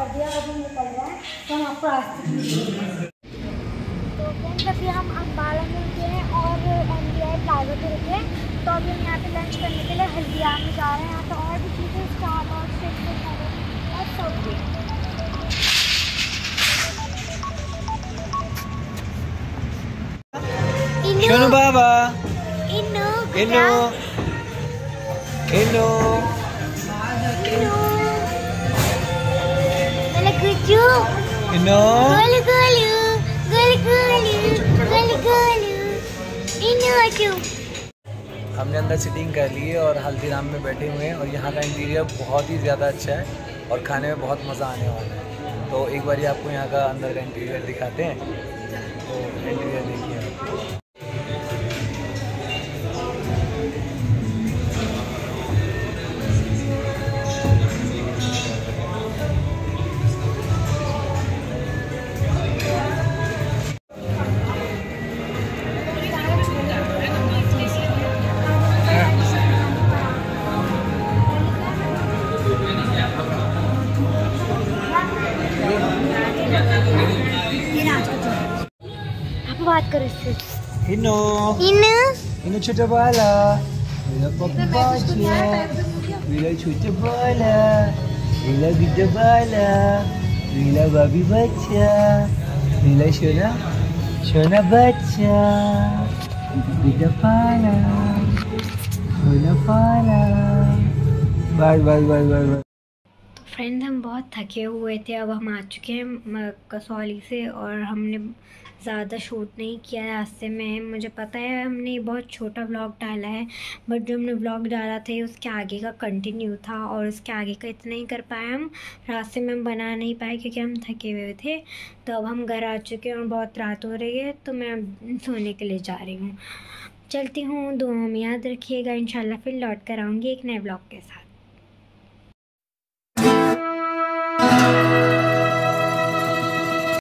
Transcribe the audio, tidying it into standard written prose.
दिया, अभी निकल रहे हैं तो हम आपको रास्ते। तो फ्रेंड्स अभी हम अम्बाला में रुके हैं और MBI प्लाजा पे रुके हैं। तो अभी हम यहाँ पे लंच करने के लिए हल्दिया में जा रहे हैं। यहाँ पे और भी चीज़ें स्टार और स्टेशन और सब भी। Shunu Baba. Inu. Inu. Inu. Gulu kucu. Inu. Gulu gulu. Gulu gulu. Gulu gulu. Inu acu. हमने अंदर सिटिंग कर ली है और हल्दीराम में बैठे हुए हैं और यहाँ का इंटीरियर बहुत ही ज़्यादा अच्छा है और खाने में बहुत मज़ा आने वाला है। तो एक बार आपको यहाँ का अंदर का इंटीरियर दिखाते हैं। तो इंटीरियर देखिए आप। आप बात करो इससे। Inu. Inu. Inu छोटा बाला. Bila papa baca. Bila छोटा बाला. Bila gede बाला. Bila babi baca. Bila Shona. Shona baca. Gede pala. Shona pala. Bye bye bye bye bye. Friends हम बहुत थके हुए थे, अब हम आ चुके हैं कसौली से और हमने ज़्यादा शूट नहीं किया है रास्ते में। मुझे पता है हमने बहुत छोटा व्लॉग डाला है, बट जो हमने व्लॉग डाला था उसके आगे का कंटिन्यू था और उसके आगे का इतना ही कर पाए हम। रास्ते में हम बना नहीं पाए क्योंकि हम थके हुए थे। तो अब हम घर आ चुके हैं और बहुत रात हो रही है, तो मैं अब सोने के लिए जा रही हूँ। चलती हूँ, दुआ में याद रखिएगा। इंशाल्लाह फिर लौट कर आऊँगी एक नए व्लॉग के साथ।